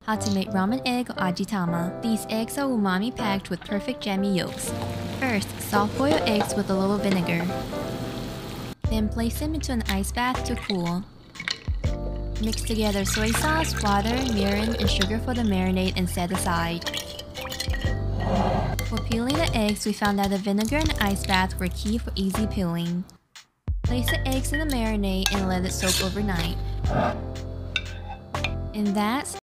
How to make ramen egg or ajitama. These eggs are umami packed with perfect jammy yolks. First, soft boil eggs with a little vinegar. Then place them into an ice bath to cool. Mix together soy sauce, water, mirin, and sugar for the marinade and set aside. For peeling the eggs, we found that the vinegar and ice bath were key for easy peeling. Place the eggs in the marinade and let it soak overnight. And that's